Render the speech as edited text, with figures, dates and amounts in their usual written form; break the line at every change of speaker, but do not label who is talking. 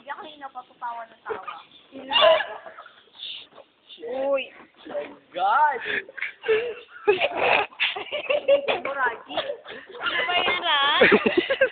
Bigyan kanina pa tutawa ng tawa.
Uy.
My God!
Muraji.
Ano ba yan, Ran?